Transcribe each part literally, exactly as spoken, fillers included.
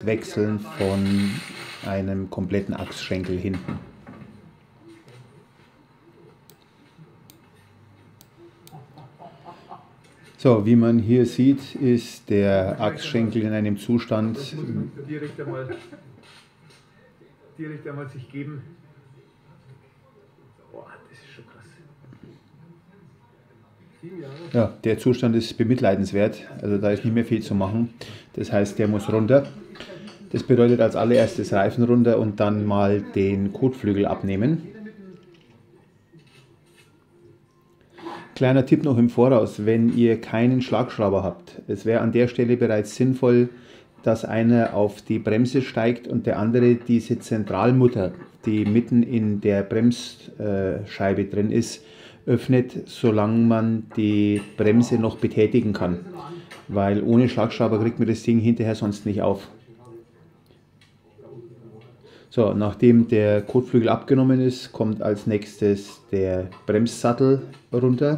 Wechseln von einem kompletten Achsschenkel hinten. So, wie man hier sieht, ist der Achsschenkel in einem Zustand. Das muss man direkt einmal, direkt einmal sich geben. Boah, das ist schon krass. Ja, der Zustand ist bemitleidenswert, also da ist nicht mehr viel zu machen. Das heißt, der muss runter. Das bedeutet als allererstes Reifen runter und dann mal den Kotflügel abnehmen. Kleiner Tipp noch im Voraus, wenn ihr keinen Schlagschrauber habt. Es wäre an der Stelle bereits sinnvoll, dass einer auf die Bremse steigt und der andere diese Zentralmutter, die mitten in der Bremsscheibe drin ist, öffnet, solange man die Bremse noch betätigen kann. Weil ohne Schlagschrauber kriegt man das Ding hinterher sonst nicht auf. So, nachdem der Kotflügel abgenommen ist, kommt als nächstes der Bremssattel runter.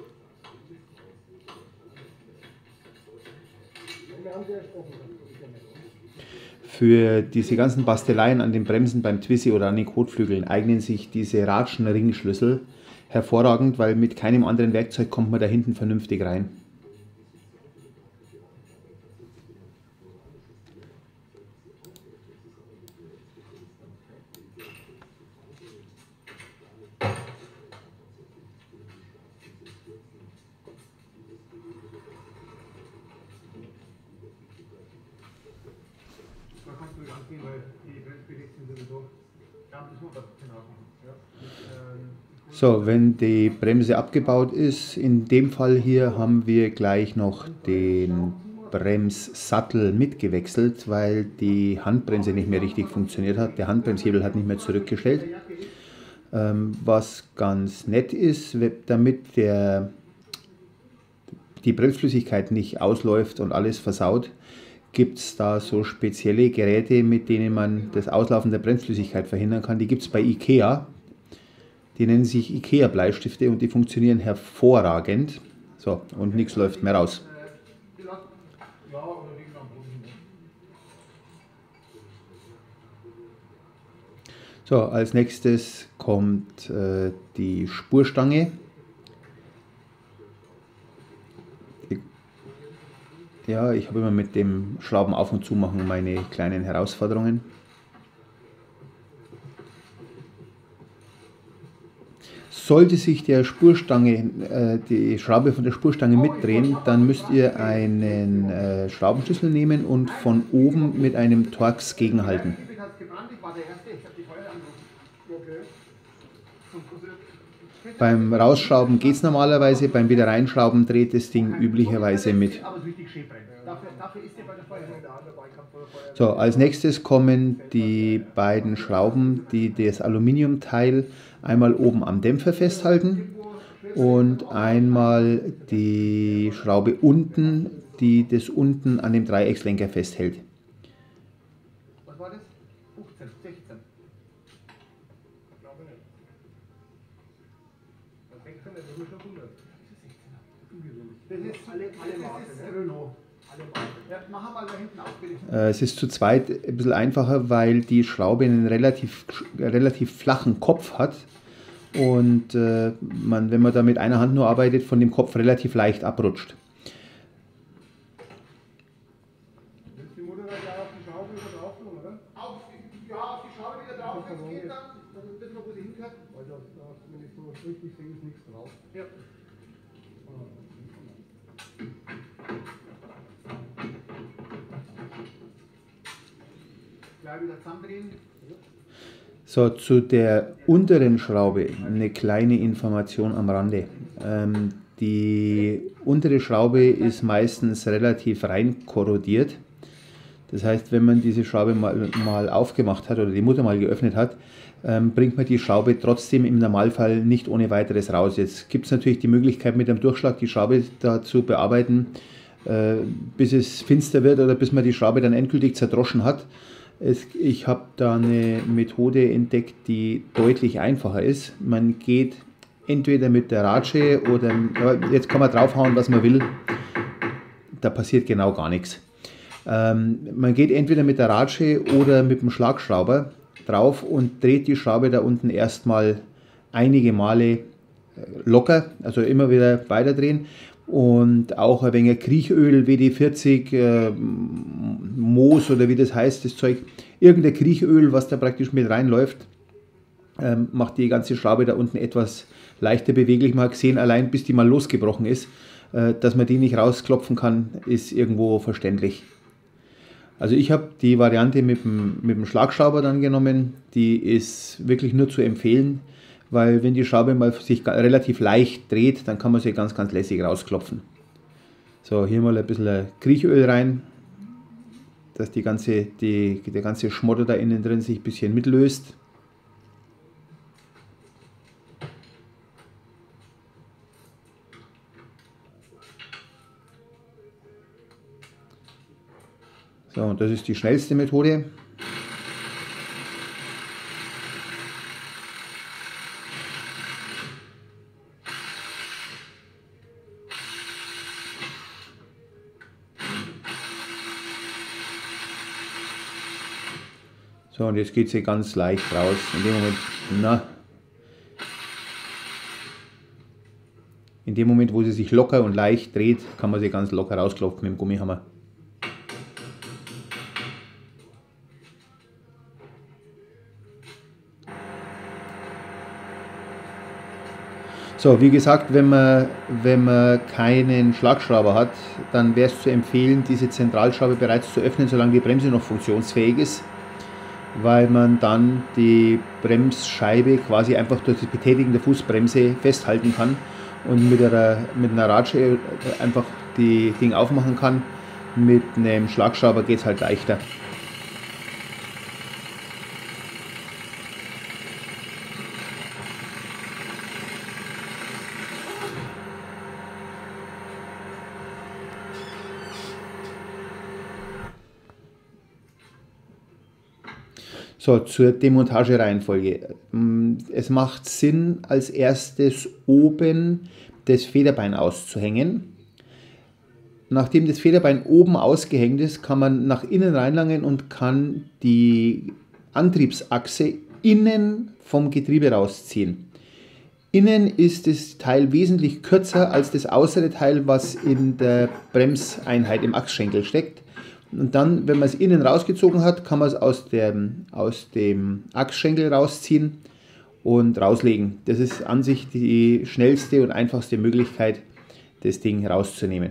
Für diese ganzen Basteleien an den Bremsen beim Twizy oder an den Kotflügeln eignen sich diese Ratschen-Ringschlüssel hervorragend, weil mit keinem anderen Werkzeug kommt man da hinten vernünftig rein. So, wenn die Bremse abgebaut ist, in dem Fall hier haben wir gleich noch den Bremssattel mitgewechselt, weil die Handbremse nicht mehr richtig funktioniert hat. Der Handbremshebel hat nicht mehr zurückgestellt. Ähm, was ganz nett ist, damit der, die Bremsflüssigkeit nicht ausläuft und alles versaut, gibt es da so spezielle Geräte, mit denen man das Auslaufen der Bremsflüssigkeit verhindern kann. Die gibt es bei IKEA. Die nennen sich IKEA Bleistifte und die funktionieren hervorragend. So, und nichts läuft mehr raus. So, als nächstes kommt äh, die Spurstange. Ja, ich habe immer mit dem Schrauben auf und zu machen meine kleinen Herausforderungen. Sollte sich der Spurstange, äh, die Schraube von der Spurstange mitdrehen, dann müsst ihr einen äh, Schraubenschlüssel nehmen und von oben mit einem Torx gegenhalten. Beim Rausschrauben geht es normalerweise, beim wieder reinschrauben dreht das Ding üblicherweise mit. So, als nächstes kommen die beiden Schrauben, die das Aluminiumteil einmal oben am Dämpfer festhalten und einmal die Schraube unten, die das unten an dem Dreieckslenker festhält. Was war das? fünfzehn, sechzehn. Das ist alle, alle Marken, Renault. Ja, mach mal da hinten auf, bitte. Es ist zu zweit ein bisschen einfacher, weil die Schraube einen relativ, relativ flachen Kopf hat und äh, man, wenn man da mit einer Hand nur arbeitet, von dem Kopf relativ leicht abrutscht. Willst du die Mutter da auf die Schraube wieder drauf tun, oder? Auf, ja, auf die Schraube wieder drauf, wenn es geht, dann, dann wissen wir, wo sie hingehört. Weil da, wenn ich so richtig sehe, ist nichts drauf. Ja. So, zu der unteren Schraube eine kleine Information am Rande. Ähm, die untere Schraube ist meistens relativ rein korrodiert. Das heißt, wenn man diese Schraube mal, mal aufgemacht hat oder die Mutter mal geöffnet hat, ähm, bringt man die Schraube trotzdem im Normalfall nicht ohne weiteres raus. Jetzt gibt es natürlich die Möglichkeit, mit einem Durchschlag die Schraube da zu bearbeiten, äh, bis es finster wird oder bis man die Schraube dann endgültig zerdroschen hat. Es, ich habe da eine Methode entdeckt, die deutlich einfacher ist. Man geht entweder mit der Ratsche oder, jetzt kann man draufhauen, was man will, da passiert genau gar nichts. Ähm, man geht entweder mit der Ratsche oder mit dem Schlagschrauber drauf und dreht die Schraube da unten erstmal einige Male locker, also immer wieder weiterdrehen. Und auch ein wenig Kriechöl, W D vierzig, äh, Moos oder wie das heißt, das Zeug, irgendein Kriechöl, was da praktisch mit reinläuft, äh, macht die ganze Schraube da unten etwas leichter beweglich. Man hat gesehen, allein bis die mal losgebrochen ist, äh, dass man die nicht rausklopfen kann, ist irgendwo verständlich. Also ich habe die Variante mit dem, mit dem Schlagschrauber dann genommen, die ist wirklich nur zu empfehlen, weil wenn die Schraube mal sich relativ leicht dreht, dann kann man sie ganz, ganz lässig rausklopfen. So, hier mal ein bisschen Kriechöl rein, dass die ganze, die, der ganze Schmodder da innen drin sich ein bisschen mitlöst. So, und das ist die schnellste Methode. So, und jetzt geht sie ganz leicht raus. In dem Moment, na, in dem Moment, wo sie sich locker und leicht dreht, kann man sie ganz locker rausklopfen mit dem Gummihammer. So, wie gesagt, wenn man, wenn man keinen Schlagschrauber hat, dann wäre es zu empfehlen, diese Zentralschraube bereits zu öffnen, solange die Bremse noch funktionsfähig ist, weil man dann die Bremsscheibe quasi einfach durch das Betätigen der Fußbremse festhalten kann und mit einer, mit einer Ratsche einfach die Ding aufmachen kann. Mit einem Schlagschrauber geht es halt leichter. So, zur Demontagereihenfolge. Es macht Sinn, als erstes oben das Federbein auszuhängen. Nachdem das Federbein oben ausgehängt ist, kann man nach innen reinlangen und kann die Antriebsachse innen vom Getriebe rausziehen. Innen ist das Teil wesentlich kürzer als das äußere Teil, was in der Bremseinheit im Achsschenkel steckt. Und dann, wenn man es innen rausgezogen hat, kann man es aus dem, aus dem Achsschenkel rausziehen und rauslegen. Das ist an sich die schnellste und einfachste Möglichkeit, das Ding rauszunehmen.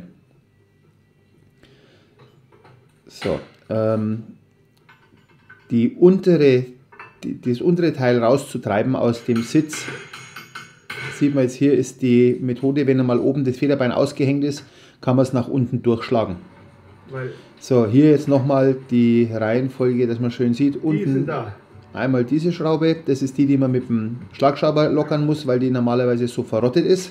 So, ähm, die untere, die, das untere Teil rauszutreiben aus dem Sitz, sieht man jetzt hier, ist die Methode, wenn einmal oben das Federbein ausgehängt ist, kann man es nach unten durchschlagen. Weil so, hier jetzt nochmal die Reihenfolge, dass man schön sieht. Unten einmal diese Schraube, das ist die, die man mit dem Schlagschrauber lockern muss, weil die normalerweise so verrottet ist.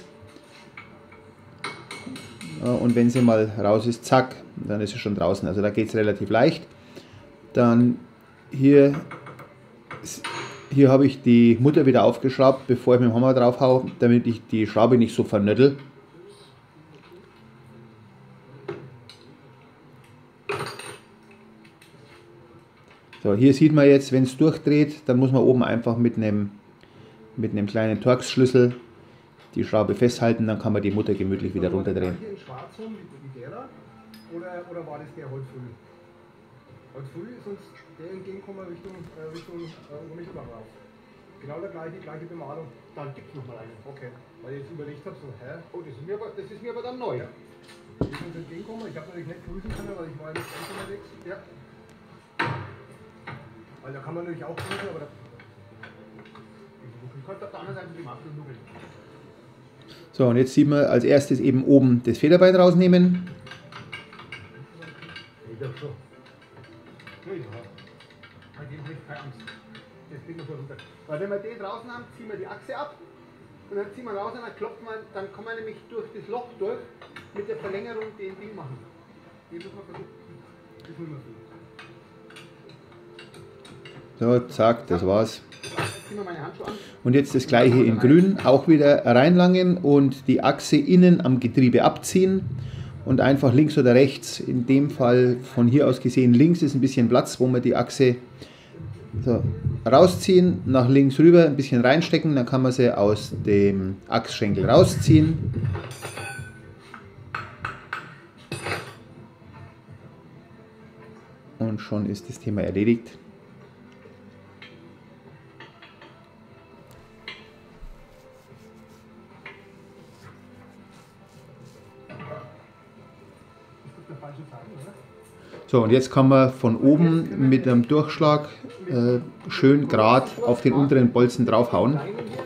Und wenn sie mal raus ist, zack, dann ist sie schon draußen. Also da geht es relativ leicht. Dann hier, hier habe ich die Mutter wieder aufgeschraubt, bevor ich mit dem Hammer drauf haue, damit ich die Schraube nicht so vernöttel. So, hier sieht man jetzt, wenn es durchdreht, dann muss man oben einfach mit einem, mit einem kleinen Torx-Schlüssel die Schraube festhalten, dann kann man die Mutter gemütlich wieder runterdrehen. War der in schwarz wie der da? Oder, oder war das der heute früh? Heute früh ist uns der entgegengekommen Richtung, äh, Richtung äh, Gummischlag raus. Genau der gleiche, gleiche Bemalung. Dann gibt es nochmal eine. Okay. Weil ich jetzt überlegt habe, so, hä? Oh, das ist mir aber, das ist mir aber dann neu. Ja. Die ist uns entgegengekommen. Ich habe natürlich nicht prüfen können, weil ich war nicht ganz unterwegs. Ja. Weil da kann man natürlich auch prüfen, aber da. Ich konnte auf der anderen Seite die Maske nuckeln. So, und jetzt sieht man als erstes eben oben das Federbein rausnehmen. Ich glaube schon. Ja, bei dem habe ich keine Angst. Das geht noch so runter. Weil wenn wir den draußen haben, ziehen wir die Achse ab und dann ziehen wir raus und dann klopft man, dann kann man nämlich durch das Loch durch mit der Verlängerung den Ding machen. Den muss man versuchen. Das müssen wir versuchen. So, zack, das war's. Und jetzt das gleiche in grün, auch wieder reinlangen und die Achse innen am Getriebe abziehen und einfach links oder rechts, in dem Fall von hier aus gesehen links ist ein bisschen Platz, wo man die Achse so rausziehen, nach links rüber ein bisschen reinstecken, dann kann man sie aus dem Achsschenkel rausziehen. Und schon ist das Thema erledigt. So, und jetzt kann man von oben mit einem Durchschlag äh, schön gerade auf den unteren Bolzen draufhauen. Ja,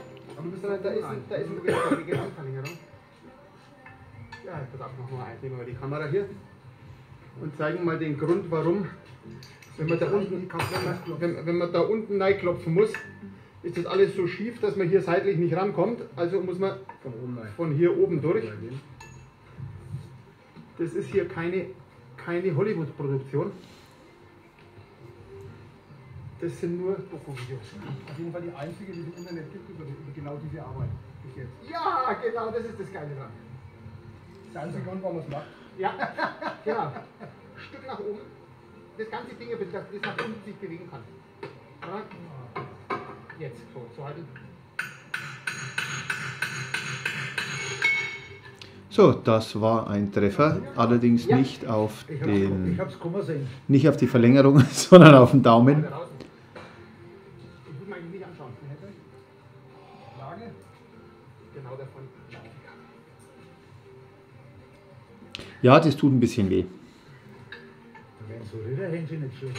pass auf, machen wir eins, nehmen wir die Kamera hier und zeigen mal den Grund, warum, wenn man da unten, wenn man, wenn man da unten reinklopfen muss, ist das alles so schief, dass man hier seitlich nicht rankommt, also muss man von hier oben durch. Das ist hier keine, keine Hollywood-Produktion. Das sind nur Doku-Videos. Auf jeden Fall die einzige, die es im Internet gibt über, über genau diese Arbeit bis jetzt. Ja, genau, das ist das Geile dran. Das ist der einzige Grund, warum man es macht. Ja, genau. Stück nach oben. Das ganze Ding, dass das nach unten sich bewegen kann. Ja. Jetzt, so, so halten. So, das war ein Treffer, allerdings ja. nicht auf den, ich hab's kommen sehen. nicht auf die Verlängerung, sondern auf den Daumen. Ich muss mir eigentlich nicht anschauen. Lage. Genau davon. Ja, das tut ein bisschen weh. Wenn so rüber, hätten sie nicht schön.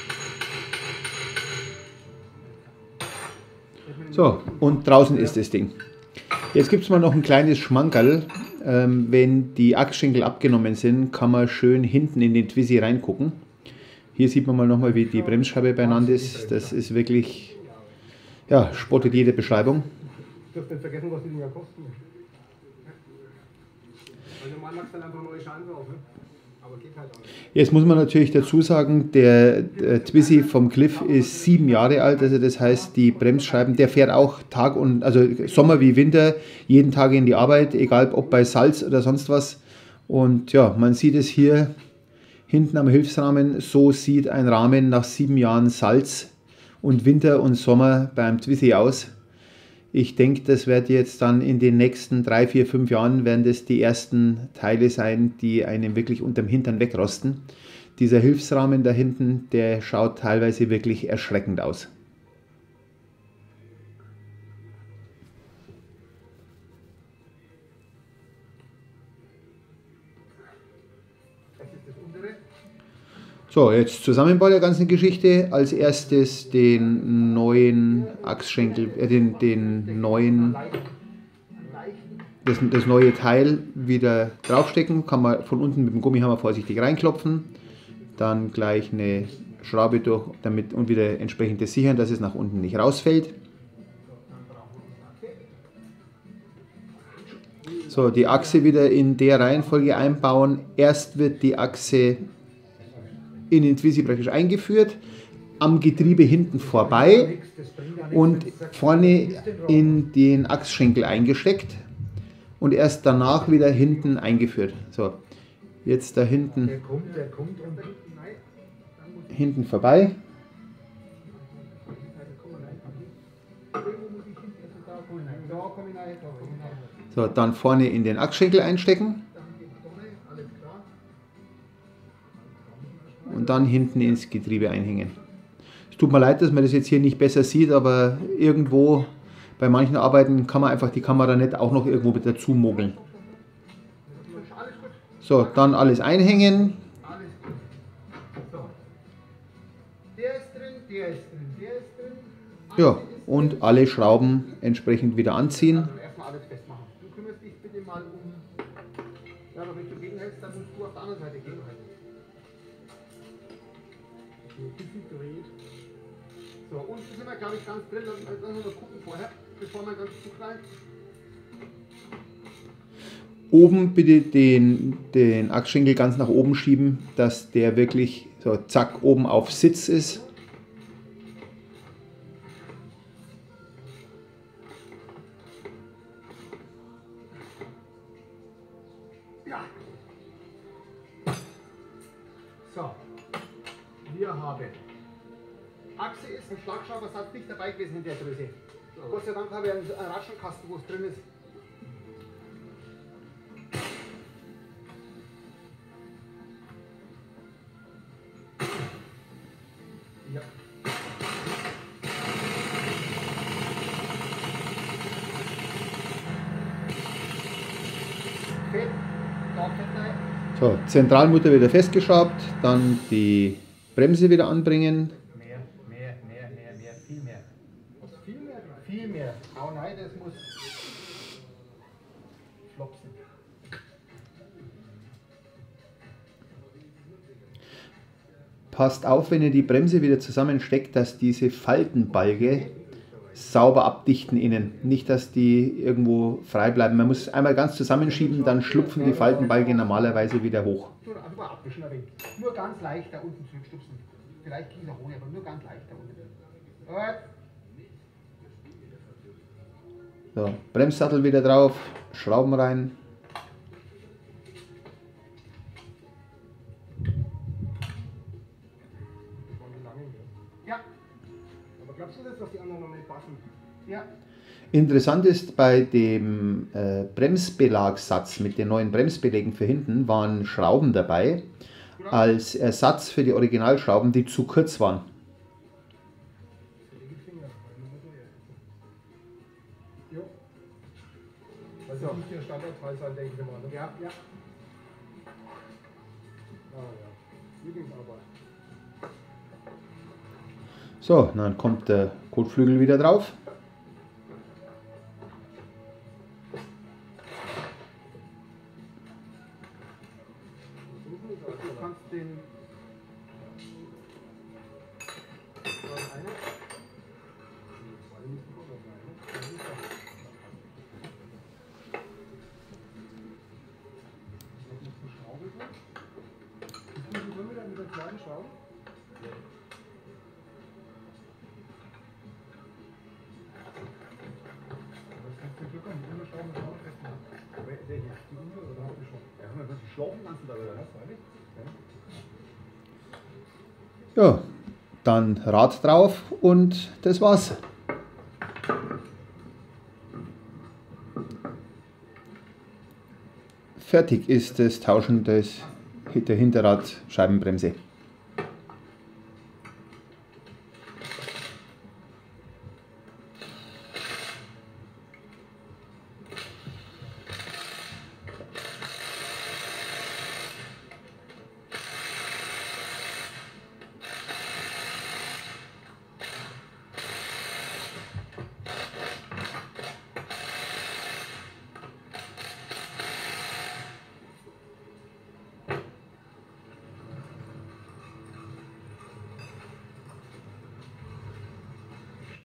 So, und draußen ist das Ding. Jetzt gibt es mal noch ein kleines Schmankerl. Ähm, wenn die Achsschenkel abgenommen sind, kann man schön hinten in den Twizy reingucken. Hier sieht man mal nochmal, wie die Bremsscheibe beieinander ist. Das ist wirklich, ja, spottet jede Beschreibung. Du darfst nicht vergessen, was die Dinger kosten. Also man macht dann einfach neue Scheiben drauf, ne? Aber geht halt auch nicht. Jetzt muss man natürlich dazu sagen, der, der Twizy vom Cliff ist sieben Jahre alt, also das heißt, die Bremsscheiben, der fährt auch Tag und, also Sommer wie Winter, jeden Tag in die Arbeit, egal ob bei Salz oder sonst was. Und ja, man sieht es hier hinten am Hilfsrahmen, so sieht ein Rahmen nach sieben Jahren Salz und Winter und Sommer beim Twizy aus. Ich denke, das wird jetzt dann in den nächsten drei, vier, fünf Jahren werden das die ersten Teile sein, die einem wirklich unterm Hintern wegrosten. Dieser Hilfsrahmen da hinten, der schaut teilweise wirklich erschreckend aus. So, jetzt Zusammenbau der ganzen Geschichte. Als erstes den neuen Achsschenkel, äh, den, den neuen, das, das neue Teil wieder draufstecken. Kann man von unten mit dem Gummihammer vorsichtig reinklopfen. Dann gleich eine Schraube durch, damit und wieder entsprechend das sichern, dass es nach unten nicht rausfällt. So, die Achse wieder in der Reihenfolge einbauen. Erst wird die Achse in den Twizy praktisch eingeführt, am Getriebe hinten vorbei und vorne in den Achsschenkel eingesteckt und erst danach wieder hinten eingeführt. So, jetzt da hinten, hinten vorbei. So, dann vorne in den Achsschenkel einstecken. Und dann hinten ins Getriebe einhängen. Es tut mir leid, dass man das jetzt hier nicht besser sieht, aber irgendwo bei manchen Arbeiten kann man einfach die Kamera nicht auch noch irgendwo mit dazu mogeln. So, dann alles einhängen. Ja, und alle Schrauben entsprechend wieder anziehen. Du kümmerst dich bitte mal um. Ja, aber wenn du gegenhältst, dann musst du auf der anderen Seite gegenhalten. So, unten sind wir, glaube ich, ganz drin. Lass uns mal gucken vorher, bevor man ganz zu klein. Oben bitte den, den Achsschenkel ganz nach oben schieben, dass der wirklich so zack oben auf Sitz ist. Ja. So, wir haben Achse ist ein Schlagschraubersatz nicht dabei gewesen in der Größe. Gott sei Dank habe ich einen, einen Raschelkasten, wo es drin ist. Ja. Fett, da Fett rein. So, Zentralmutter wieder festgeschraubt, dann die Bremse wieder anbringen. Mehr, mehr, mehr, mehr, mehr, viel mehr. Was, viel mehr? Viel mehr. Oh nein, das muss flopsen. Passt auf, wenn ihr die Bremse wieder zusammensteckt, dass diese Faltenbalge sauber abdichten innen. Nicht, dass die irgendwo frei bleiben. Man muss einmal ganz zusammenschieben, dann schlupfen die Faltenbalge normalerweise wieder hoch. Also mal abwischen ein wenig. Nur ganz leicht da unten zurückstupsen. Vielleicht kriegen wir ohne, aber nur ganz leicht da unten. Gut. So, Bremssattel wieder drauf, Schrauben rein. Ja. Aber glaubst du das, dass die anderen noch nicht passen? Ja. Interessant ist, bei dem äh, Bremsbelagssatz mit den neuen Bremsbelägen für hinten waren Schrauben dabei, als Ersatz für die Originalschrauben, die zu kurz waren. Also das muss der Standardteil sein, denke ich mal. Ne? Ja, ja. Ah ja, Lieblingsarbeit. So, dann kommt der Kotflügel wieder drauf. Du kannst den mit der kleinen Schraube. Ja, dann Rad drauf und das war's. Fertig ist das Tauschen des, der Hinterradscheibenbremse.